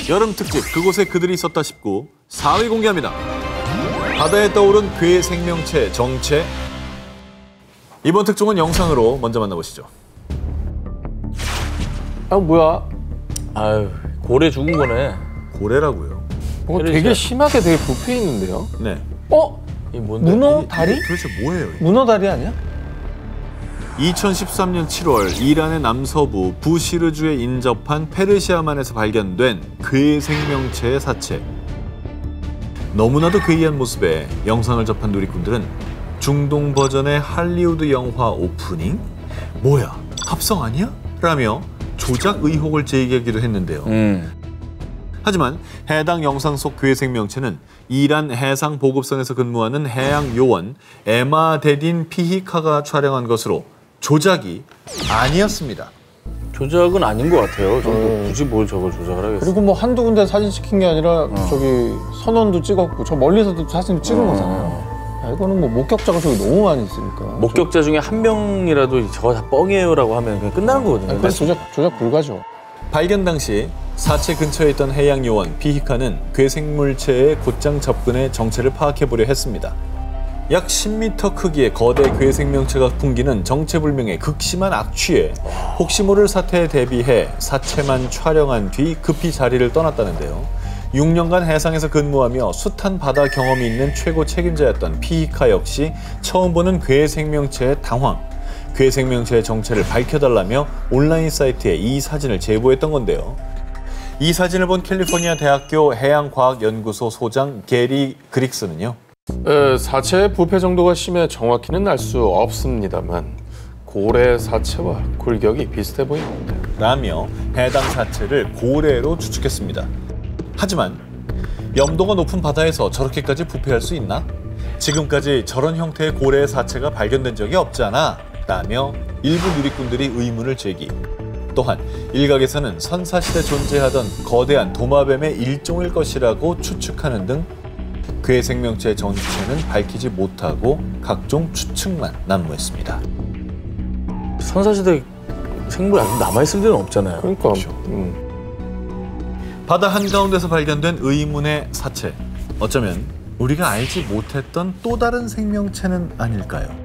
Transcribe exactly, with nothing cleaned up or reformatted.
여름 특집 그곳에 그들이 있었다 싶고 사 위 공개합니다. 바다에 떠오른 괴 생명체 정체. 이번 특종은 영상으로 먼저 만나보시죠. 아 뭐야? 아유, 고래 죽은 거네. 고래라고요? 뭐 되게 심하게 되게 부패 있는데요? 네. 어? 이 뭔데? 문어 다리? 도대체 뭐예요? 이게? 문어 다리 아니야? 이천십삼 년 칠월 이란의 남서부 부시르주에 인접한 페르시아만에서 발견된 괴 생명체의 사체. 너무나도 괴이한 모습에 영상을 접한 누리꾼들은 중동 버전의 할리우드 영화 오프닝? 뭐야, 합성 아니야? 라며 조작 의혹을 제기하기도 했는데요. 음. 하지만 해당 영상 속 괴 생명체는 이란 해상 보급선에서 근무하는 해양 요원 에마데딘 피히카가 촬영한 것으로 조작이 아니었습니다. 조작은 아닌 것 같아요. 저도 음. 굳이 뭘 저걸 조작을 하겠어요. 그리고 뭐 한두 군데 사진 찍힌 게 아니라 어. 저기 선원도 찍었고 저 멀리서도 사진 찍은 어. 거잖아요. 야, 이거는 뭐 목격자가 저기 너무 많이 있으니까. 목격자 중에 한 명이라도 저거 다 뻥이에요라고 하면 그냥 끝나는 거거든요. 그래서 조작, 조작 불가죠. 발견 당시 사체 근처에 있던 해양 요원 피히카는 괴 생물체의 곧장 접근해 정체를 파악해보려 했습니다. 약 십 미터 크기의 거대 괴 생명체가 풍기는 정체불명의 극심한 악취에 혹시 모를 사태에 대비해 사체만 촬영한 뒤 급히 자리를 떠났다는데요. 육 년간 해상에서 근무하며 숱한 바다 경험이 있는 최고 책임자였던 피히카 역시 처음 보는 괴 생명체의 당황. 괴 생명체의 정체를 밝혀달라며 온라인 사이트에 이 사진을 제보했던 건데요. 이 사진을 본 캘리포니아 대학교 해양과학연구소 소장 게리 그릭스는요. 에, 사체의 부패 정도가 심해 정확히는 알 수 없습니다만 고래 사체와 굴격이 비슷해 보입니다. 라며 해당 사체를 고래로 추측했습니다. 하지만 염도가 높은 바다에서 저렇게까지 부패할 수 있나? 지금까지 저런 형태의 고래의 사체가 발견된 적이 없잖아. 라며 일부 누리꾼들이 의문을 제기. 또한 일각에서는 선사시대 존재하던 거대한 도마뱀의 일종일 것이라고 추측하는 등 괴 생명체의 정체는 밝히지 못하고 각종 추측만 난무했습니다. 선사시대 생물이 아직 남아있을 리는 없잖아요. 그러니까 그렇죠. 음. 바다 한가운데서 발견된 의문의 사체. 어쩌면 우리가 알지 못했던 또 다른 생명체는 아닐까요?